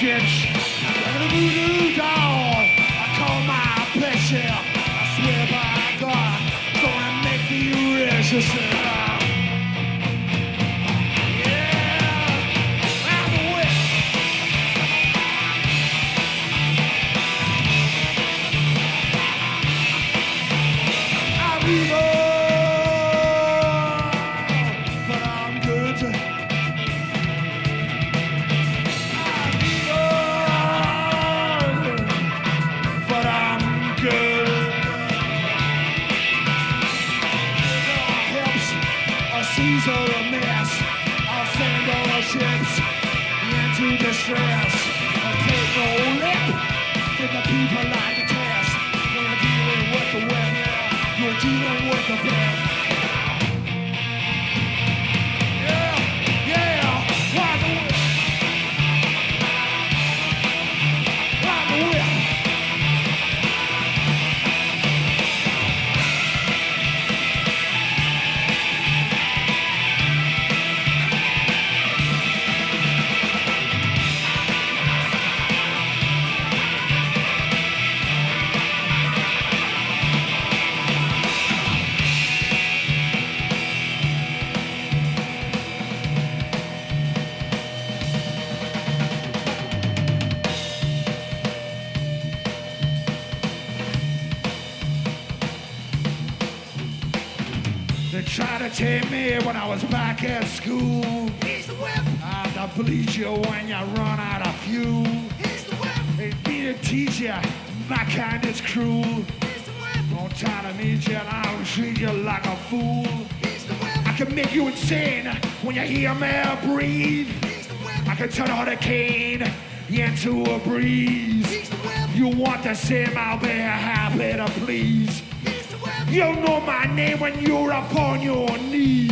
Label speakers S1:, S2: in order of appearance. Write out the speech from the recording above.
S1: stitch. I'm a voodoo doll. I call my picture. I swear by God, gonna make the resistance. Into distress, take no lip for the people like the test. When you're dealing with the web, yeah, you're dealing with the best. Yeah, yeah, ride the whip. Ride the whip. They tried to take me when I was back at school. Here's the whip. I'll bleed you when you run out of fuel. Here's the whip. They need to teach you my kind is cruel. Here's the whip. Don't try to meet you and I'll treat you like a fool. Here's the whip. I can make you insane when you hear me breathe. Here's the whip. I can turn a hurricane into a breeze. Here's the whip. You want the same, I'll be happy to please. You know my name when you're upon your knees.